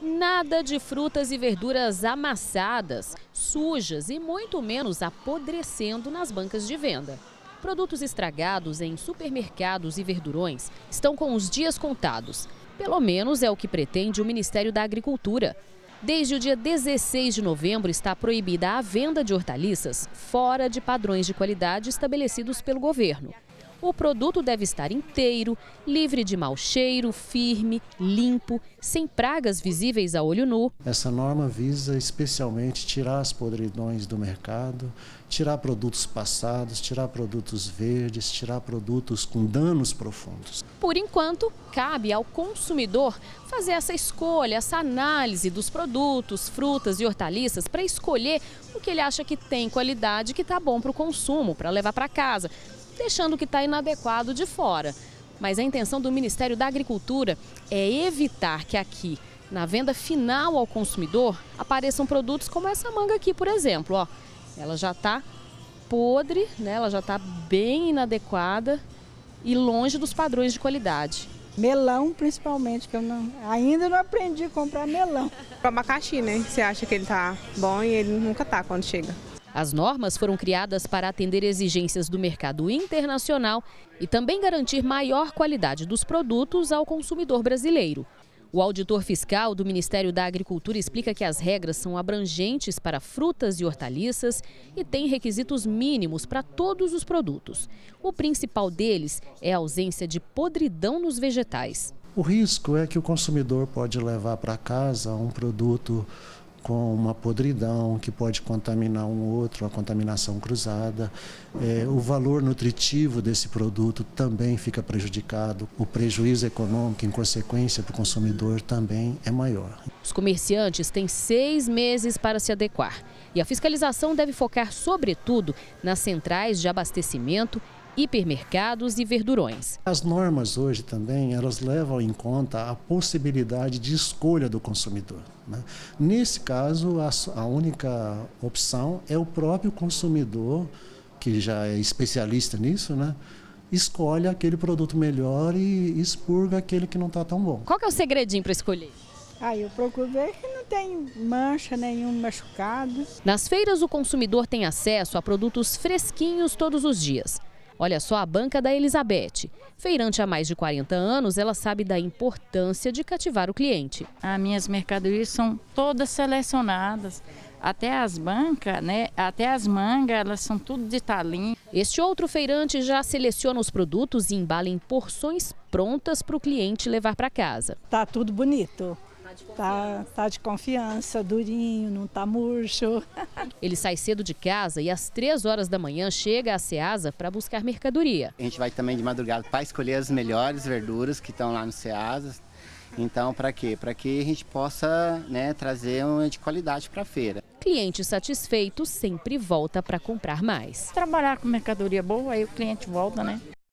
Nada de frutas e verduras amassadas, sujas e muito menos apodrecendo nas bancas de venda. Produtos estragados em supermercados e verdurões estão com os dias contados. Pelo menos é o que pretende o Ministério da Agricultura. Desde o dia 16 de novembro está proibida a venda de hortaliças fora de padrões de qualidade estabelecidos pelo governo. O produto deve estar inteiro, livre de mau cheiro, firme, limpo, sem pragas visíveis a olho nu. Essa norma visa especialmente tirar as podridões do mercado, tirar produtos passados, tirar produtos verdes, tirar produtos com danos profundos. Por enquanto, cabe ao consumidor fazer essa escolha, essa análise dos produtos, frutas e hortaliças para escolher o que ele acha que tem qualidade, que está bom para o consumo, para levar para casa, deixando o que está inadequado de fora. Mas a intenção do Ministério da Agricultura é evitar que aqui, na venda final ao consumidor, apareçam produtos como essa manga aqui, por exemplo. Ó, ela já está podre, né? Ela já está bem inadequada e longe dos padrões de qualidade. Melão, principalmente, que eu ainda não aprendi a comprar melão. O abacaxi, né? Você acha que ele tá bom e ele nunca tá quando chega. As normas foram criadas para atender exigências do mercado internacional e também garantir maior qualidade dos produtos ao consumidor brasileiro. O auditor fiscal do Ministério da Agricultura explica que as regras são abrangentes para frutas e hortaliças e têm requisitos mínimos para todos os produtos. O principal deles é a ausência de podridão nos vegetais. O risco é que o consumidor pode levar para casa um produto com uma podridão que pode contaminar um outro, a contaminação cruzada. O valor nutritivo desse produto também fica prejudicado. O prejuízo econômico, em consequência, para o consumidor também é maior. Os comerciantes têm 6 meses para se adequar. E a fiscalização deve focar, sobretudo, nas centrais de abastecimento, hipermercados e verdurões. As normas hoje também, elas levam em conta a possibilidade de escolha do consumidor, né? Nesse caso, a única opção é o próprio consumidor, que já é especialista nisso, né? Escolhe aquele produto melhor e expurga aquele que não está tão bom. Qual que é o segredinho para escolher? Eu procuro ver que não tem mancha, nenhum machucado. Nas feiras, o consumidor tem acesso a produtos fresquinhos todos os dias. Olha só a banca da Elizabeth. Feirante há mais de 40 anos, ela sabe da importância de cativar o cliente. As minhas mercadorias são todas selecionadas. Até as bancas, né? Até as mangas, elas são tudo de talinho. Este outro feirante já seleciona os produtos e embala em porções prontas para o cliente levar para casa. Tá tudo bonito. Tá de confiança, durinho, não tá murcho. Ele sai cedo de casa e às 3 horas da manhã chega à Ceasa para buscar mercadoria. A gente vai também de madrugada para escolher as melhores verduras que estão lá no Ceasa. Então, para quê? Para que a gente possa, né, trazer uma de qualidade para a feira. Cliente satisfeito sempre volta para comprar mais. Trabalhar com mercadoria boa, aí o cliente volta, né?